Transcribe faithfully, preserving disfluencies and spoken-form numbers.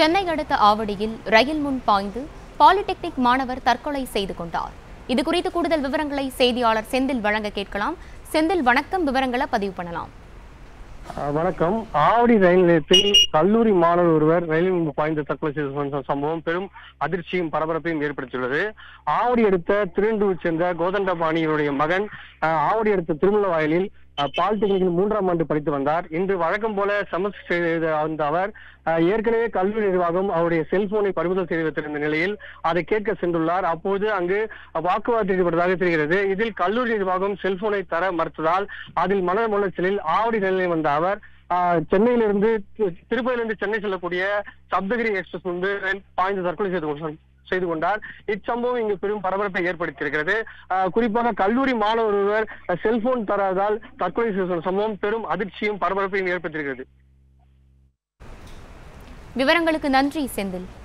சென்னை அடுத்த ஆவடியில் ரயில் முன் பாய்ந்து பாலிடெக்னிக் மாணவர் தற்கொலை செய்து கொண்டார். இது குறித்து கூடுதல் விவரங்களை செய்தியாளர் செந்தில் வழங்க கேட்கலாம். செந்தில், வணக்கம். விவரங்களை பதிவு பண்ணலாம். வணக்கம். ஆவடி ரயில் நிலையத்தில் கல்லூரி மாணவர் ஒருவர் ரயிலில் முன்பு பாய்ந்து தற்கொலை செய்த சம்பவம் பெரும் அதிர்ச்சியும் பரபரப்பையும் ஏற்படுத்தியுள்ளது. ஆவடி அடுத்த திருண்டூர் சேர்ந்த கோதண்டபாணியினுடைய மகன் ஆவடி அடுத்த திருமலவாயலில் பாலிடெக்னிக்கில் மூன்றாம் ஆண்டு படித்து வந்தார். இன்று வழக்கம் போல செமஸ்டர் செய்த வந்த அவர் ஏற்கனவே கல்வி நிர்வாகம் அவருடைய செல்போனை பறிமுதல் செய்து வைத்திருந்த நிலையில் அதை கேட்க சென்றுள்ளார். அப்போது அங்கு வாக்குவாதம் ஈடுபட்டதாக தெரிகிறது. இதில் கல்லூரி நிர்வாகம் செல்போனை தர மறுத்ததால் அதில் மன உளைச்சலில் ஆவடி நிலையில் வந்த அவர் சென்னையிலிருந்து திருப்பதியிலிருந்து சென்னை செல்லக்கூடிய சப்தகிரி எக்ஸ்பிரஸ் முன்பு பாய்ந்து தற்கொலை செய்து செய்து கொண்டார். இச்சம்பவம் இங்கு பெரும் பரபரப்பை ஏற்படுத்தியிருக்கிறது. குறிப்பாக கல்லூரி மாணவர் ஒருவர் செல்போன் தராதால் தற்கொலை செய்த சம்பவம் பெரும் அதிர்ச்சியும் பரபரப்பையும் ஏற்படுத்தியிருக்கிறது. விவரங்களுக்கு நன்றி செந்தில்.